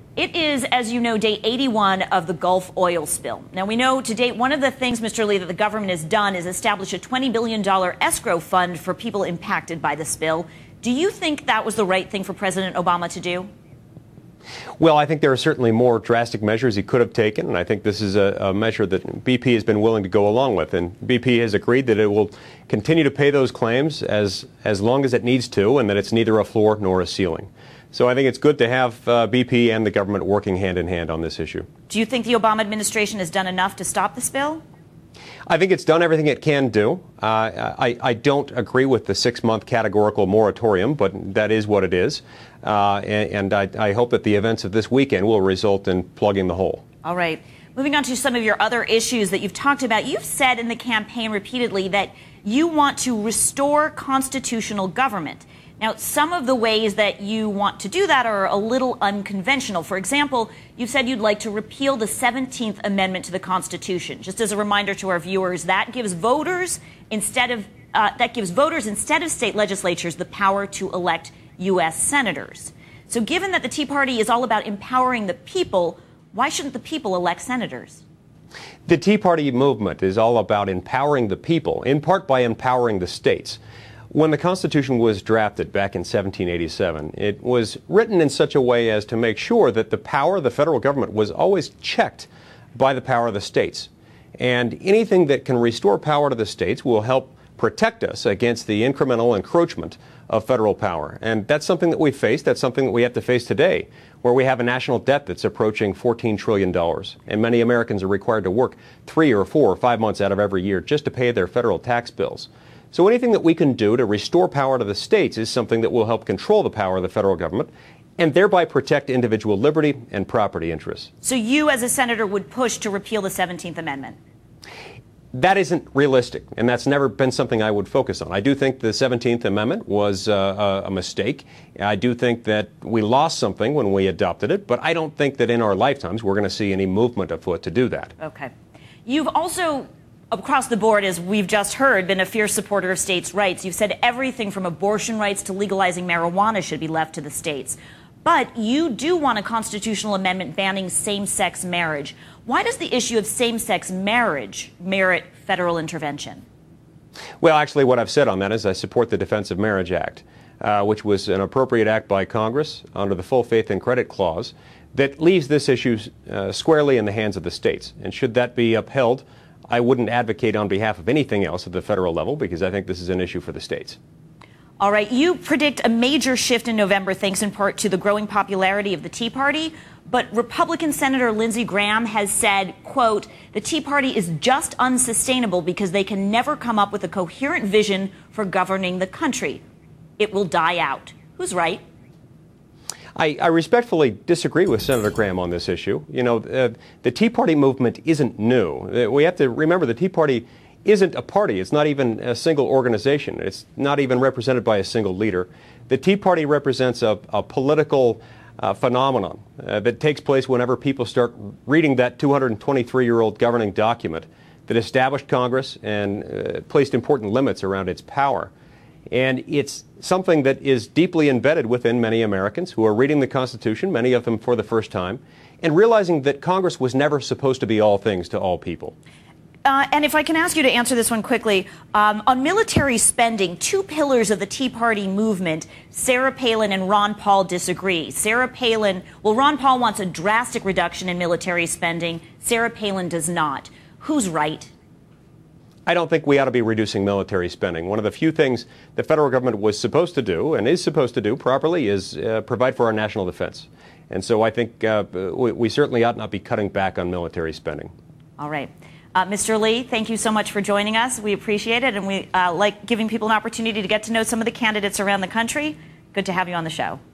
It is, as you know, day 81 of the Gulf oil spill. Now, we know to date one of the things, Mr. Lee, that the government has done is establish a $20 billion escrow fund for people impacted by the spill. Do you think that was the right thing for President Obama to do? Well, I think there are certainly more drastic measures he could have taken, and I think this is a measure that BP has been willing to go along with. And BP has agreed that it will continue to pay those claims as long as it needs to, and that it's neither a floor nor a ceiling. So I think it's good to have BP and the government working hand in hand on this issue. Do you think the Obama administration has done enough to stop the spill? I think it's done everything it can do. I don't agree with the 6-month categorical moratorium, but that is what it is. And I hope that the events of this weekend will result in plugging the hole. All right. Moving on to some of your other issues that you've talked about. You've said in the campaign repeatedly that you want to restore constitutional government. Now, some of the ways that you want to do that are a little unconventional. For example, you said you'd like to repeal the 17th Amendment to the Constitution. Just as a reminder to our viewers, that gives voters instead of state legislatures the power to elect U.S. senators. So given that the Tea Party is all about empowering the people, why shouldn't the people elect senators? The Tea Party movement is all about empowering the people, in part by empowering the states. When the Constitution was drafted back in 1787, it was written in such a way as to make sure that the power of the federal government was always checked by the power of the states. And anything that can restore power to the states will help protect us against the incremental encroachment of federal power. And that's something that we face. That's something that we have to face today, where we have a national debt that's approaching $14 trillion. And many Americans are required to work 3 or 4 or 5 months out of every year just to pay their federal tax bills. So anything that we can do to restore power to the states is something that will help control the power of the federal government and thereby protect individual liberty and property interests. So you, as a senator, would push to repeal the 17th Amendment? That isn't realistic, and that's never been something I would focus on. I do think the 17th Amendment was a mistake. I do think that we lost something when we adopted it, but I don't think that in our lifetimes we're going to see any movement afoot to do that. Okay. You've also, across the board, as we've just heard, been a fierce supporter of states' rights. You've said everything from abortion rights to legalizing marijuana should be left to the states. But you do want a constitutional amendment banning same-sex marriage. Why does the issue of same-sex marriage merit federal intervention? Well, actually, what I've said on that is I support the Defense of Marriage Act, which was an appropriate act by Congress under the full faith and credit clause that leaves this issue squarely in the hands of the states. And should that be upheld, I wouldn't advocate on behalf of anything else at the federal level because I think this is an issue for the states. All right. You predict a major shift in November thanks in part to the growing popularity of the Tea Party. But Republican Senator Lindsey Graham has said, quote, the Tea Party is just unsustainable because they can never come up with a coherent vision for governing the country. It will die out. Who's right? I respectfully disagree with Senator Graham on this issue. You know, the Tea Party movement isn't new. We have to remember the Tea Party isn't a party. It's not even a single organization. It's not even represented by a single leader. The Tea Party represents a political phenomenon that takes place whenever people start reading that 223-year-old governing document that established Congress and placed important limits around its power. And it's something that is deeply embedded within many Americans who are reading the Constitution, many of them for the first time, and realizing that Congress was never supposed to be all things to all people. And if I can ask you to answer this one quickly, on military spending, 2 pillars of the Tea Party movement, Sarah Palin and Ron Paul disagree. Ron Paul wants a drastic reduction in military spending. Sarah Palin does not. Who's right? I don't think we ought to be reducing military spending. One of the few things the federal government was supposed to do and is supposed to do properly is provide for our national defense. And so I think we certainly ought not be cutting back on military spending. All right. Mr. Lee, thank you so much for joining us. We appreciate it, and we like giving people an opportunity to get to know some of the candidates around the country. Good to have you on the show.